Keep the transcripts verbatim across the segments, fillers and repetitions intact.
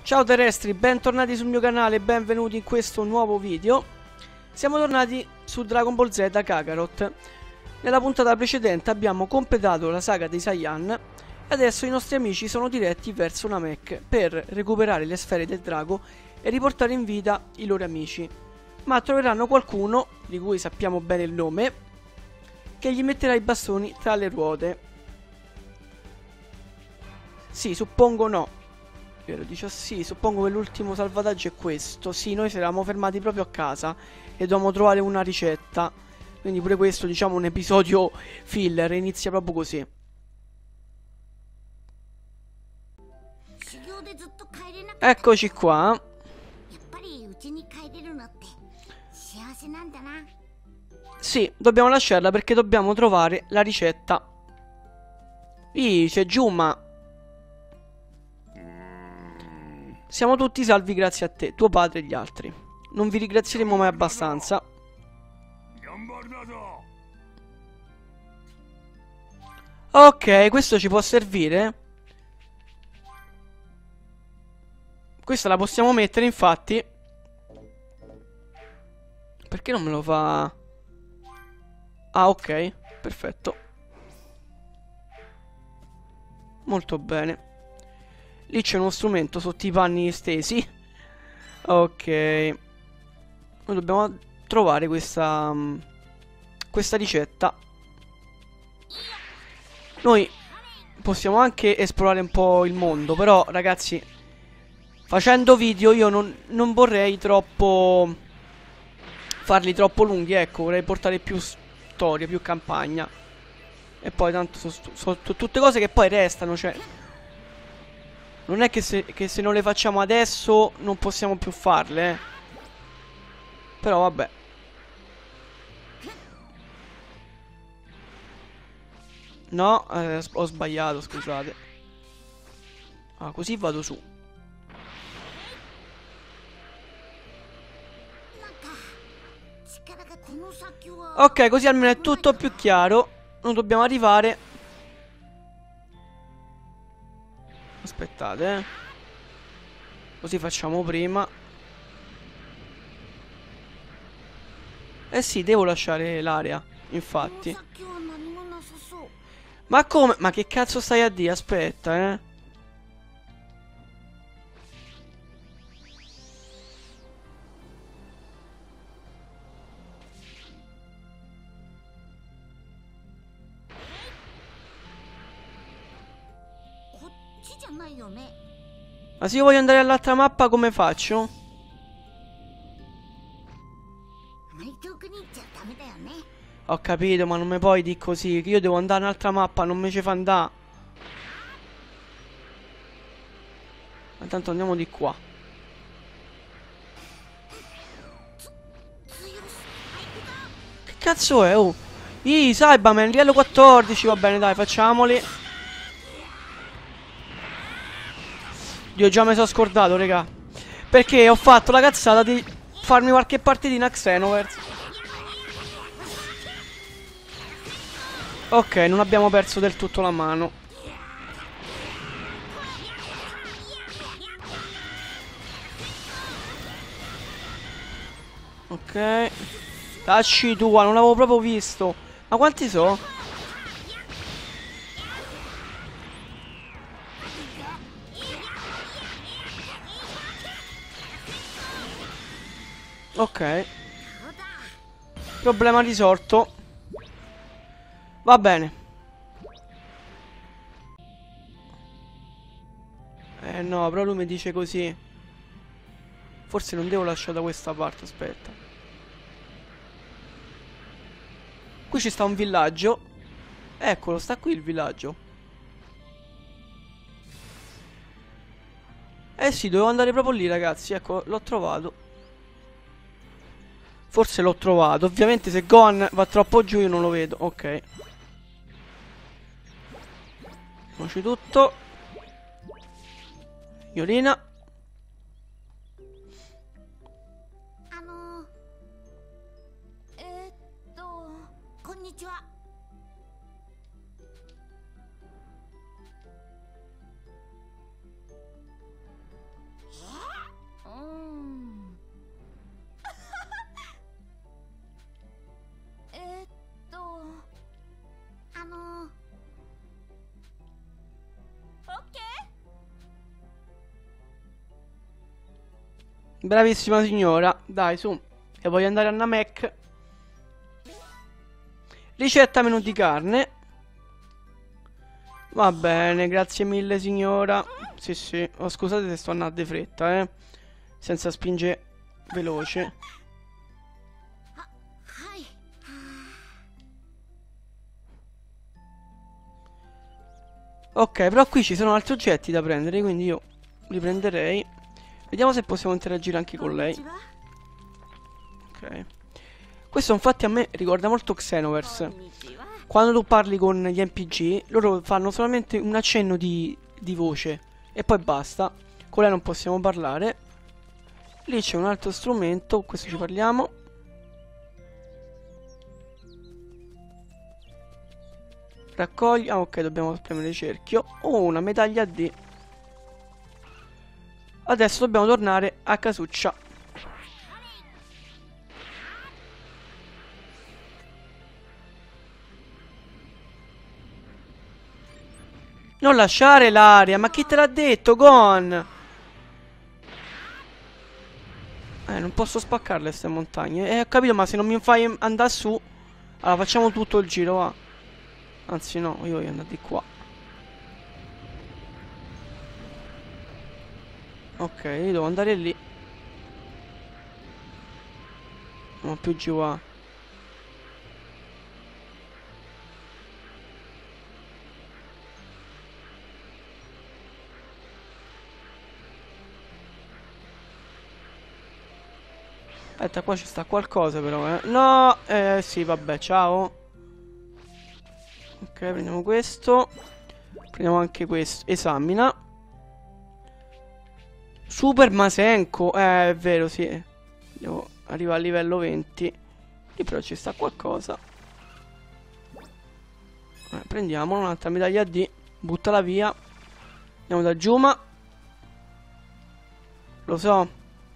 Ciao terrestri, bentornati sul mio canale e benvenuti in questo nuovo video. Siamo tornati su Dragon Ball Z Kakarot. Nella puntata precedente abbiamo completato la saga dei Saiyan e adesso i nostri amici sono diretti verso Namek per recuperare le sfere del drago e riportare in vita i loro amici. Ma troveranno qualcuno, di cui sappiamo bene il nome, che gli metterà i bastoni tra le ruote. Sì, suppongo no. Vero, dice sì, suppongo che l'ultimo salvataggio è questo. Sì, noi ci eravamo fermati proprio a casa e dovevamo trovare una ricetta. Quindi pure questo, diciamo, un episodio filler, inizia proprio così. Eccoci qua. Sì, dobbiamo lasciarla perché dobbiamo trovare la ricetta. Ih, c'è Juma. Siamo tutti salvi grazie a te, tuo padre e gli altri. Non vi ringrazieremo mai abbastanza. Ok, questo ci può servire. Questa la possiamo mettere, infatti. Perché non me lo fa? Ah, ok, perfetto. Molto bene. Lì c'è uno strumento sotto i panni stesi. Ok. Noi dobbiamo trovare questa Questa ricetta. Noi possiamo anche esplorare un po' il mondo, però ragazzi, facendo video io non, non vorrei troppo farli troppo lunghi, ecco. Vorrei portare più storia, più campagna. E poi tanto sono so, so, tutte cose che poi restano, cioè non è che se, che se non le facciamo adesso non possiamo più farle, eh. Però vabbè. No, eh, ho sbagliato, scusate. Ah, così vado su. Ok, così almeno è tutto più chiaro. Non dobbiamo arrivare. Aspettate, eh. Così facciamo prima. Eh sì, devo lasciare l'area, infatti. Ma come? Ma che cazzo stai a dire? Aspetta, eh. Ma se io voglio andare all'altra mappa come faccio? Ho capito, ma non mi puoi dire così, che io devo andare all'altra mappa, non mi ci fa andare. Intanto andiamo di qua. Che cazzo è? Oh, Ih, Cyberman, livello quattordici, va bene, dai, facciamoli. Dio, già mi sono scordato, raga. Perché ho fatto la cazzata di farmi qualche partitina a Xenoverse. Ok, non abbiamo perso del tutto la mano. Ok. Tacci tua, non l'avevo proprio visto. Ma quanti so? Ok. Problema risolto. Va bene. Eh no, però lui mi dice così. Forse non devo lasciare da questa parte, aspetta. Qui ci sta un villaggio. Eccolo, sta qui il villaggio. Eh sì, dovevo andare proprio lì, ragazzi. Ecco, l'ho trovato. Forse l'ho trovato. Ovviamente se Gohan va troppo giù io non lo vedo. Ok. Facciamoci tutto. Iolina. Bravissima signora. Dai, su. E voglio andare a Namek. Ricetta menù di carne. Va bene, grazie mille signora. Sì, sì. Oh, scusate se sto andando di fretta, eh. Senza spingere veloce. Ok, però qui ci sono altri oggetti da prendere, quindi io li prenderei. Vediamo se possiamo interagire anche con lei. Ok. Questo infatti a me ricorda molto Xenoverse. Quando tu parli con gli N P G, loro fanno solamente un accenno di, di voce e poi basta. Con lei non possiamo parlare. Lì c'è un altro strumento, con questo ci parliamo. Raccogli. Ah, ok, dobbiamo premere cerchio. Oh, una medaglia D. Adesso dobbiamo tornare a casuccia. Non lasciare l'aria, ma chi te l'ha detto, Gon? Eh, non posso spaccarle queste montagne. Eh, ho capito, ma se non mi fai andare su, allora facciamo tutto il giro, va. Anzi no, io voglio andare di qua. Ok, io devo andare lì. Non più giù qua. Aspetta, qua ci sta qualcosa però, eh. No, eh sì, vabbè, ciao. Ok, prendiamo questo. Prendiamo anche questo. Esamina. Super Masenko. Eh, è vero, sì. Devo arrivare a livello venti. Lì però ci sta qualcosa. Eh, prendiamo un'altra medaglia D. Buttala via. Andiamo da Juma. Lo so.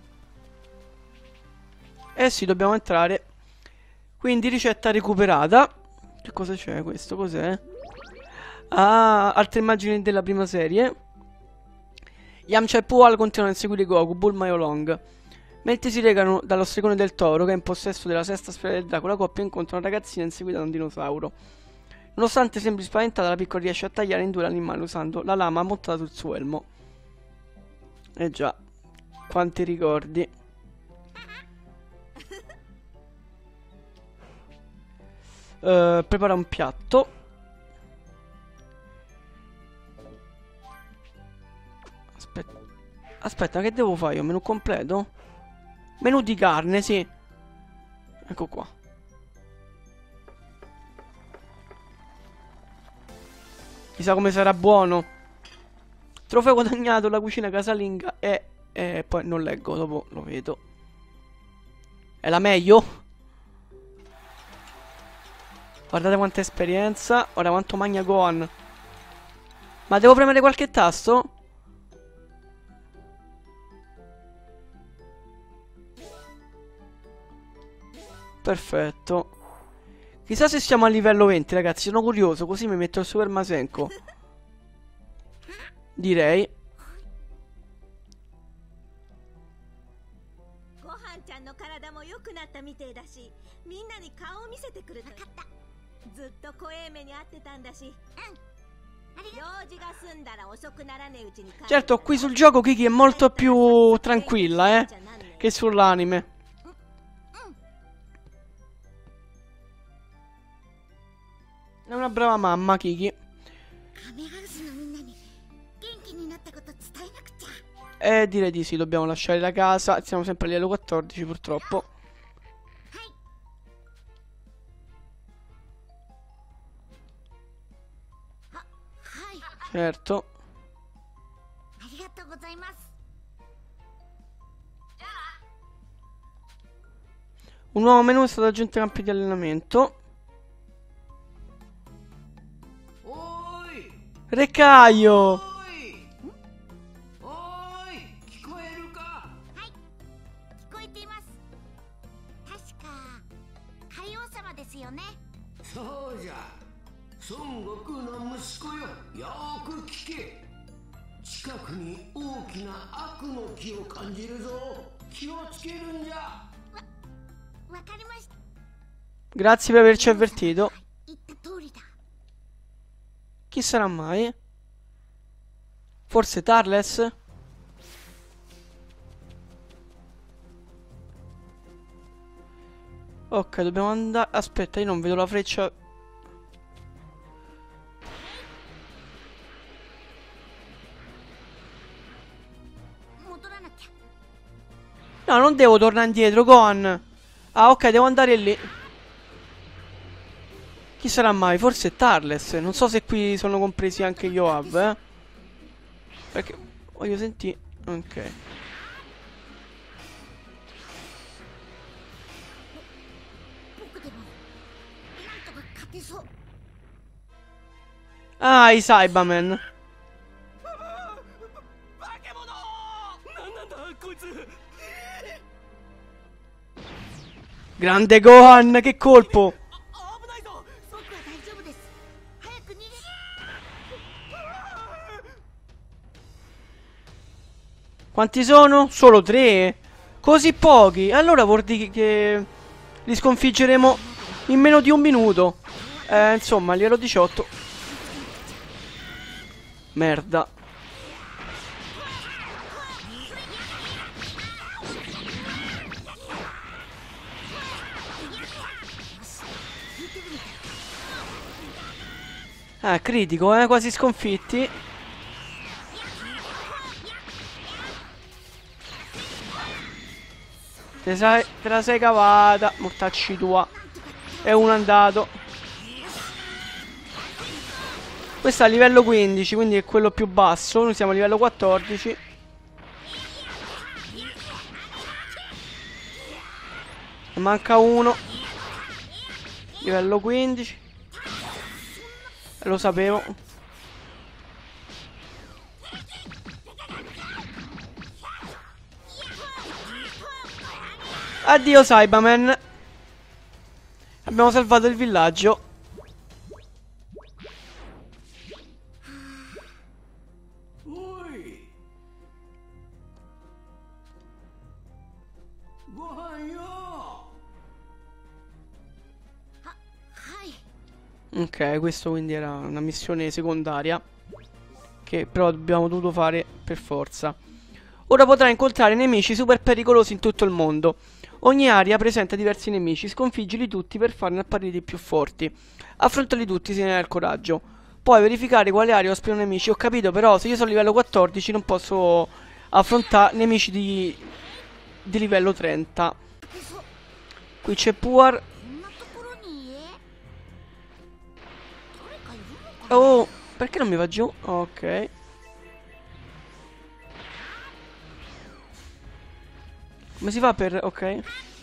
Eh sì, dobbiamo entrare. Quindi ricetta recuperata. Che cosa c'è questo? Cos'è? Ah, altre immagini della prima serie. Yamcha e Pual continuano a inseguire Goku, Bulma e Oolong. Mentre si recano dallo stregone del toro, che è in possesso della sesta sfera del drago, la coppia incontra una ragazzina inseguita da un dinosauro. Nonostante sembri spaventata, la piccola riesce a tagliare in due l'animale usando la lama montata sul suo elmo. Eh già, quanti ricordi. Uh, prepara un piatto. Aspetta. Aspetta, che devo fare io? Menù completo? Menù di carne, sì. Ecco qua. Chissà come sarà buono. Trofeo guadagnato, la cucina casalinga e... E poi non leggo, dopo lo vedo. È la meglio? Guardate quanta esperienza. Ora quanto magna Gohan. Ma devo premere qualche tasto? Perfetto. Chissà se siamo a livello venti, ragazzi. Sono curioso, così mi metto il Super Masenko. Direi. Certo, qui sul gioco Kiki è molto più tranquilla, eh, che sull'anime. È una brava mamma, Kiki. Eh, direi di sì, dobbiamo lasciare la casa. Siamo sempre a livello quattordici, purtroppo. Certo. Un nuovo menu è stato aggiunto ai campi di allenamento. Recaio! Grazie per averci avvertito. Chi sarà mai? Forse Tarles? Ok, dobbiamo andare... Aspetta, io non vedo la freccia. No, non devo tornare indietro, Gohan. Ah, ok, devo andare lì. Chi sarà mai? Forse è Tarles. Non so se qui sono compresi anche gli O A V, eh. Perché voglio sentire. Ok. Ah, i Cybermen. Grande Gohan, che colpo! Quanti sono? Solo tre? Così pochi? Allora vuol dire che li sconfiggeremo in meno di un minuto. Eh, insomma, livello diciotto. Merda. Ah, critico, eh, quasi sconfitti. Te, sai, te la sei cavata, mortacci tua. E uno è andato. Questo è a livello quindici, quindi è quello più basso. Noi siamo a livello quattordici. Ne manca uno. Livello quindici. Lo sapevo. Addio Cyberman. Abbiamo salvato il villaggio. Ok, questo quindi era una missione secondaria che però abbiamo dovuto fare per forza. Ora potrai incontrare nemici super pericolosi in tutto il mondo. Ogni area presenta diversi nemici, sconfiggili tutti per farne apparire i più forti. Affrontali tutti se ne hai il coraggio. Puoi verificare quale area ospitano nemici. Ho capito, però se io sono a livello quattordici non posso affrontare nemici di, di livello trenta. Qui c'è Puar. Oh, perché non mi va giù? Ok. Come si fa per... ok.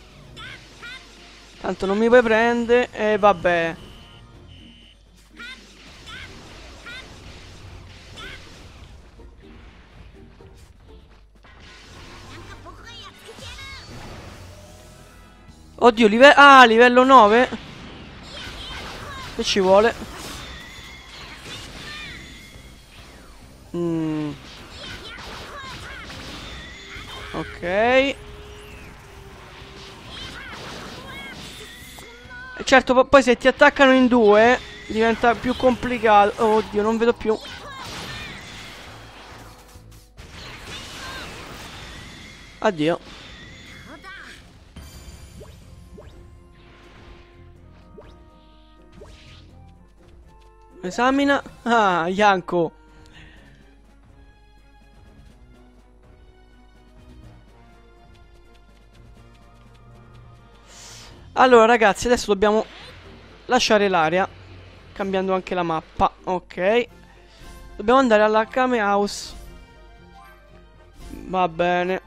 Tanto non mi puoi prendere. E eh, vabbè. Oddio, livello... Ah, livello nove. Che ci vuole? Mm. Ok. E certo, poi se ti attaccano in due diventa più complicato. Oh, oddio, non vedo più. Addio. Esamina. Ah, Yanko. Allora ragazzi, adesso dobbiamo lasciare l'area, cambiando anche la mappa. Ok. Dobbiamo andare alla Kame House. Va bene.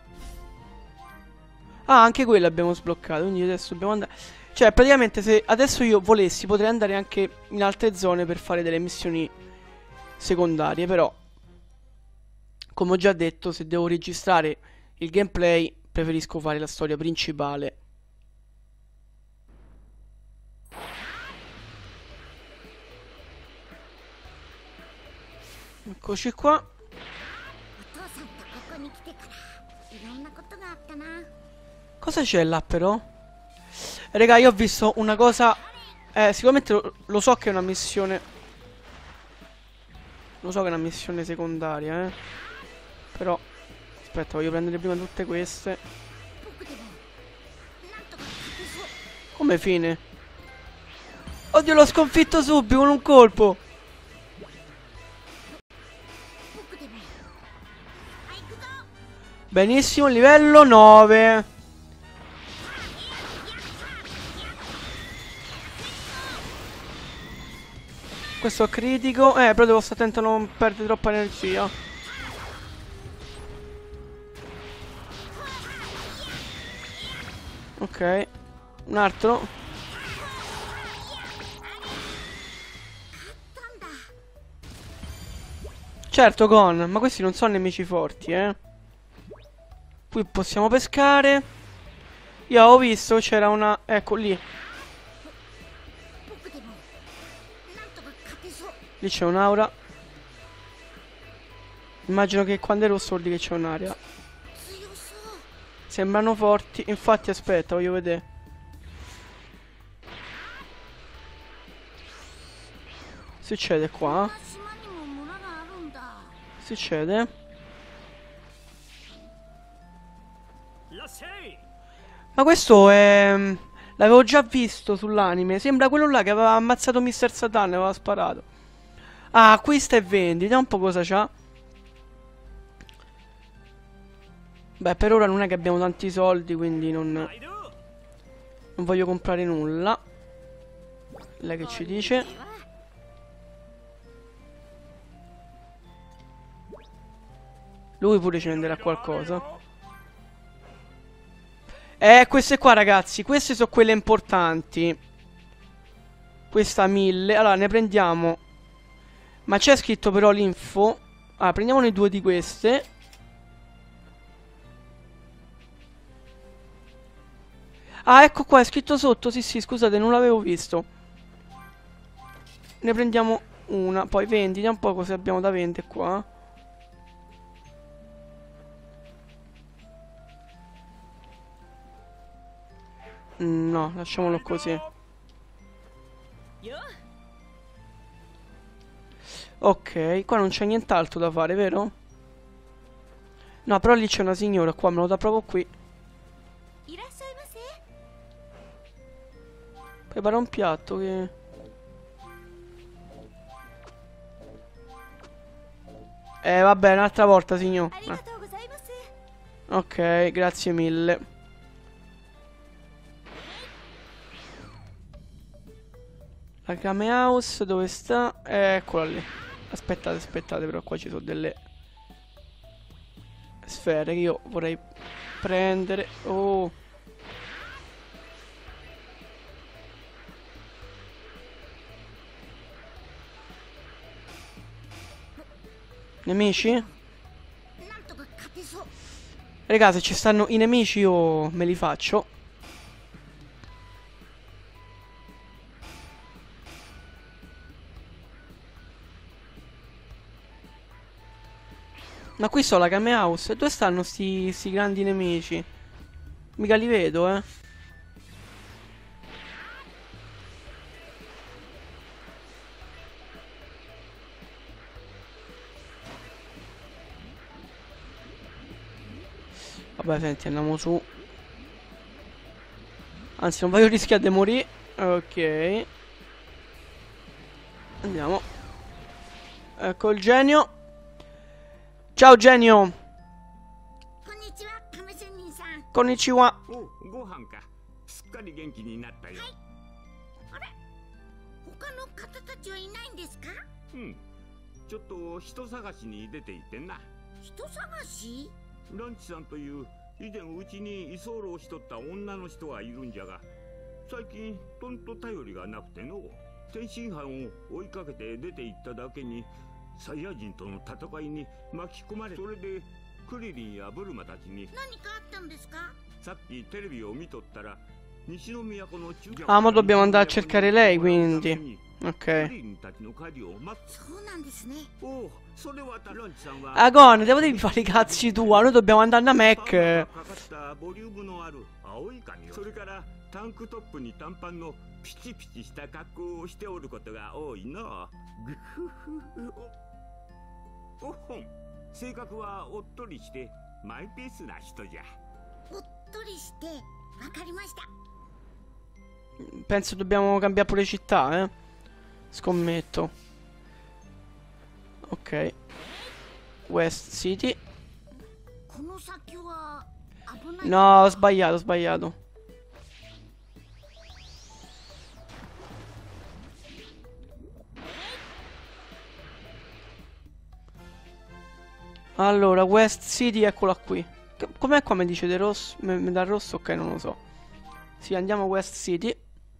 Ah, anche quella abbiamo sbloccato. Quindi adesso dobbiamo andare. Cioè praticamente se adesso io volessi potrei andare anche in altre zone per fare delle missioni secondarie. Però come ho già detto, se devo registrare il gameplay preferisco fare la storia principale. Eccoci qua. Cosa c'è là però? Raga, io ho visto una cosa. Eh, sicuramente lo, lo so che è una missione. Lo so che è una missione secondaria, eh. Però aspetta, voglio prendere prima tutte queste. Come fine? Oddio, l'ho sconfitto subito con un colpo. Benissimo, livello nove. Questo è critico. Eh, però devo stare attento a non perdere troppa energia. Ok. Un altro. Certo, Gon, ma questi non sono nemici forti, eh. Qui possiamo pescare. Io avevo visto c'era una. Ecco lì. Lì c'è un'aura. Immagino che quando è rosso vuol dire che c'è un'area. Sembrano forti. Infatti aspetta, voglio vedere. Succede qua. Succede. Ma questo è. L'avevo già visto sull'anime. Sembra quello là che aveva ammazzato mister Satan e aveva sparato. Ah, acquista e vendi. Vediamo un po' cosa c'ha. Beh, per ora non è che abbiamo tanti soldi, quindi non. Non voglio comprare nulla. Lei che ci dice? Lui pure ci venderà qualcosa. Eh, queste qua, ragazzi. Queste sono quelle importanti. Questa mille. Allora, ne prendiamo. Ma c'è scritto però l'info. Ah, prendiamone due di queste. Ah, ecco qua, è scritto sotto. Sì, sì, scusate, non l'avevo visto. Ne prendiamo una. Poi vendi. Vediamo un po' cosa abbiamo da vendere qua. No, lasciamolo così. Ok, qua non c'è nient'altro da fare, vero? No, però lì c'è una signora qua, me lo dà proprio qui. Prepara un piatto che... Eh, vabbè, un'altra volta, signor. Ah. Ok, grazie mille. La Kame House dove sta? Eccola lì. Aspettate, aspettate, però qua ci sono delle sfere che io vorrei prendere. Oh. Nemici? Raga, se ci stanno i nemici io me li faccio. Ma qui sono la Kame House. Dove stanno sti, sti grandi nemici? Mica li vedo, eh. Vabbè, senti, andiamo su. Anzi, non voglio rischiare di morire. Ok. Andiamo. Ecco il genio. Ciao genio. Konnichiwa. Ah, ma dobbiamo andare a cercare lei, quindi. Ok. Agon, devo devi fare i cazzi tua. Noi dobbiamo andare a Mac. タンクトップに短パンのピチピチした格好をしておることが多いな。ぐふふおおほん。性格はおっとりしてマイペースな人じゃ。おっとりしてわかりました。 Penso dobbiamo cambiare pure città, eh. Scommetto. Ok. West City. No, ho sbagliato, ho sbagliato. Allora, West City, eccola qui. Com'è qua mi dice del rosso? Me, me dà rosso? Ok, non lo so. Sì, andiamo a West City.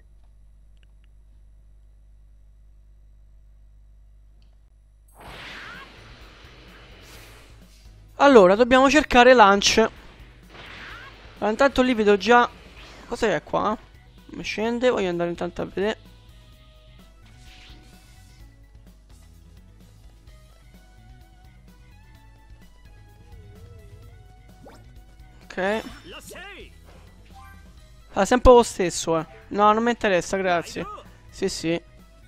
Allora, dobbiamo cercare Lunch. Allora, intanto lì vedo già... Cos'è qua? Mi scende, voglio andare intanto a vedere. Ok. Ah, sempre lo stesso, eh. No, non mi interessa, grazie. Sì, sì.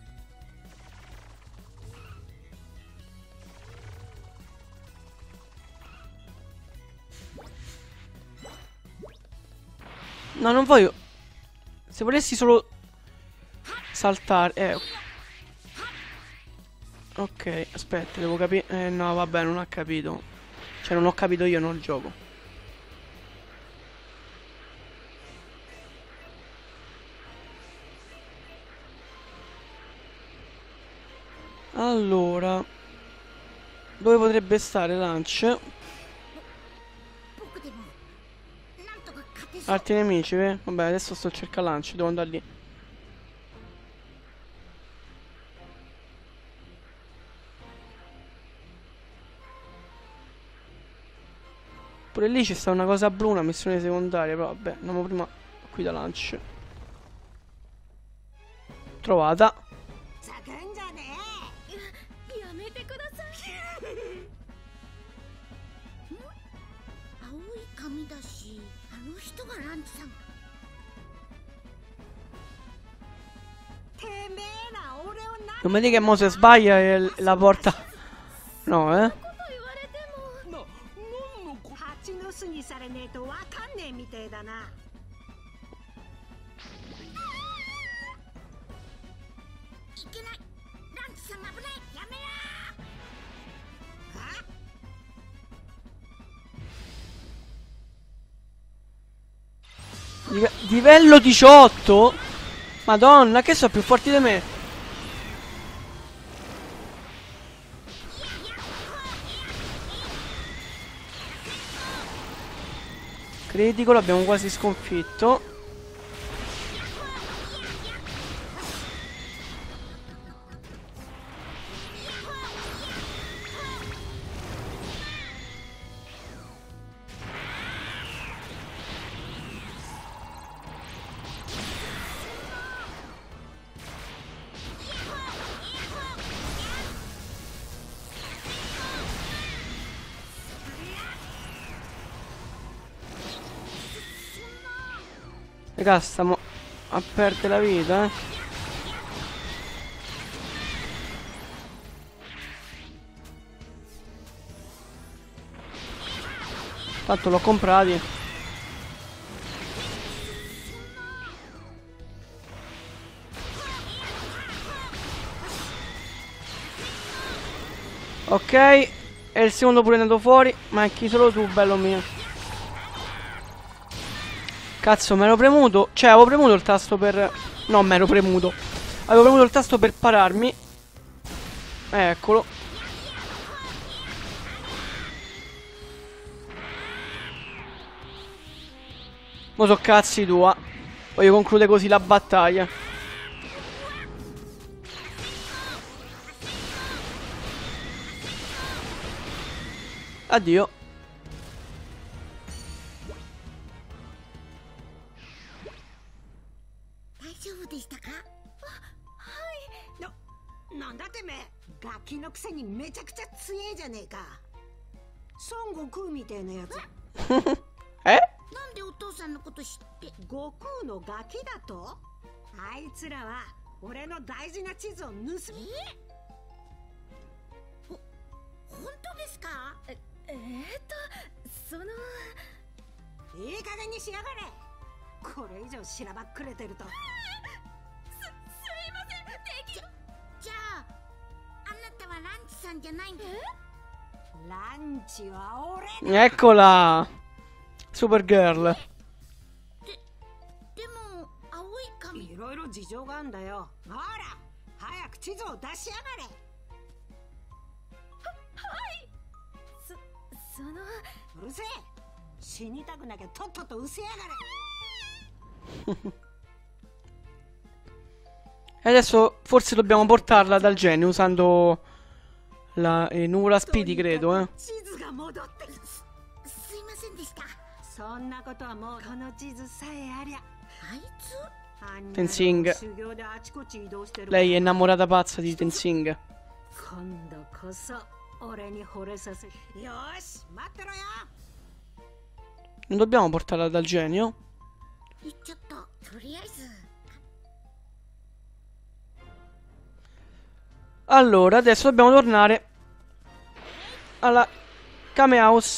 No, non voglio. Se volessi solo saltare. Eh. Ok, aspetta, devo capire. Eh, no, vabbè, non ho capito. Cioè, non ho capito io, non il gioco. Allora, dove potrebbe stare Lunch? Altri nemici, eh? Vabbè, adesso sto cercando Lunch, devo andare lì. Pure lì ci sta una cosa blu, una missione secondaria, però vabbè, andiamo prima qui da Lunch. Trovata. Non mi dica che mo se sbaglia e la porta. No, eh. Live livello diciotto? Madonna, che sono più forti di me. Critico, l'abbiamo quasi sconfitto. Raga, stiamo a perdere la vita, eh. Tanto l'ho comprati. Ok. E il secondo pure è andato fuori. Ma è chi solo tu, bello mio. Cazzo, mi ero premuto. Cioè, avevo premuto il tasto per... No, mi ero premuto. Avevo premuto il tasto per pararmi. Eccolo. Mo' so cazzi tua. Voglio concludere così la battaglia. Addio. なんだてめえ、ガキのくせにめちゃくちゃ強えじゃねえか。孫悟空みたいなやつ。 え？ なんでお父さんのこと知って？ 悟空のガキだと？あいつらは俺の大事な地図を盗み。 え？ほ、本当ですか？ え、えー、っとそのいい加減にしやがれ。これ以上しらばっくれてると。 す、すいません、できじゃ、じゃああなたはランチさんじゃないんだ。 ランチは俺だ。 Eccola! Supergirl. で、でも青い髪。 いろいろ事情があんだよ。ほら早く地図を出しやがれ。 そ、そのうるせえ。死にたくなきゃとっとと失せやがれ。 E adesso forse dobbiamo portarla dal genio usando la eh, nuvola Speedy, credo, eh. 地図が戻ってる。 す、すいませんでした。 そんなことはもうこの地図さえありゃ。 あいつ？ あんな Tenzing. 修行であちこち移動してる。 Lei è innamorata pazza di Tenzing. 今度こそ俺に惚れさせ。よし待ってろよ。 Non dobbiamo portarla dal genio? 行っちゃった。とりあえず。 Allora, adesso dobbiamo tornare alla Kame House.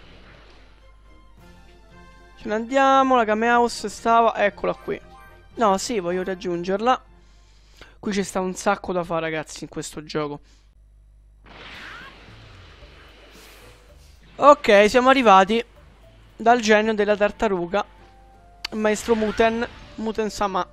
Ce ne andiamo, la Kame House stava... Eccola qui. No, sì, voglio raggiungerla. Qui c'è sta un sacco da fare, ragazzi, in questo gioco. Ok, siamo arrivati dal genio della tartaruga, Maestro Muten, Muten-sama.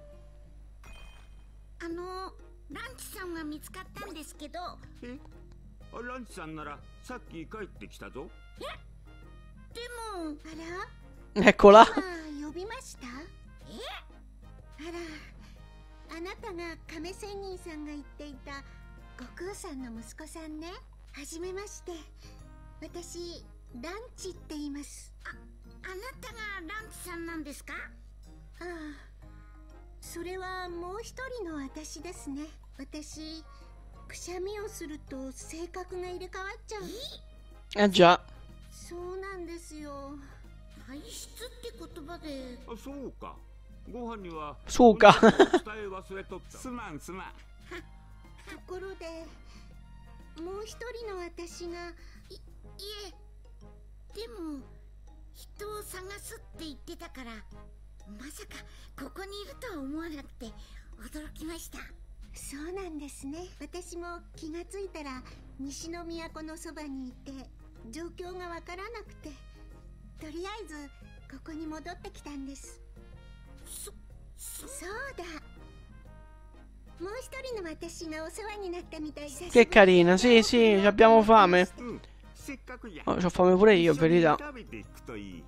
あのランチさんは見つかったんですけど。 え、あ、ランチさんならさっき帰ってきたぞ。 え？でもあら？ Eccola. 今呼びました？え？あら、あなたが亀仙人さんが言っていた悟空さんの息子さんね。はじめまして。私ランチって言います。あ、あなたがランチさんなんですか？ああ、それはもう一人の私ですね。私くしゃみをすると性格が入れ替わっちゃう。 Eh già. そうなんですよ。体質って言葉で。 あ、そうか。ご飯にはそうか。 伝え忘れとった。すまんすまん。 ところでもう一人の私がい、いえ、でも人を探すって言ってたから、まさかここにいるとは思わなくて驚きました。そうなんですね。私も気がついたら西の都のそばにいて状況がわからなくて、とりあえずここに戻ってきたんです。そ、そ、そうだ。もう一人の私がお世話になったみたいです。 Che carina, sì, sì, abbiamo fame. うん、せっかくや。 Oh, c'ho fame pure io, in verità. 食べていくといい。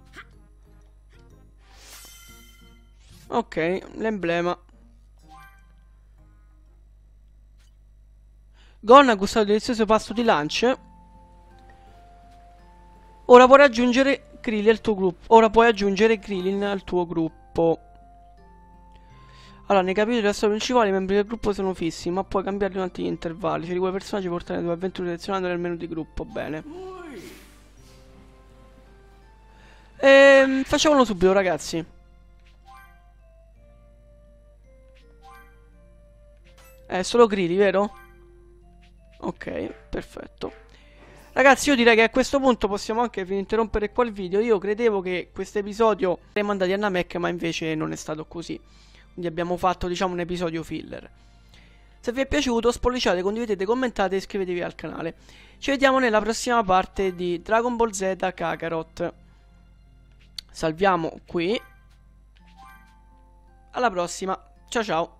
Ok, l'emblema. Gon ha gustato il delizioso pasto di lunch. Ora puoi raggiungere Krillin al tuo gruppo. Ora puoi aggiungere Krillin al tuo gruppo. Allora, nei capitoli della storia principale i membri del gruppo sono fissi, ma puoi cambiarli durante gli intervalli. Scegli quei personaggi portare le tue avventure selezionando nel menu di gruppo. Bene. Ehm, facciamolo subito, ragazzi. È solo Krillin, vero? Ok, perfetto. Ragazzi, io direi che a questo punto possiamo anche interrompere qua il video. Io credevo che questo episodio saremmo andati a Namek, ma invece non è stato così. Quindi abbiamo fatto, diciamo, un episodio filler. Se vi è piaciuto, spolliciate, condividete, commentate e iscrivetevi al canale. Ci vediamo nella prossima parte di Dragon Ball Z Kakarot. Salviamo qui. Alla prossima. Ciao ciao.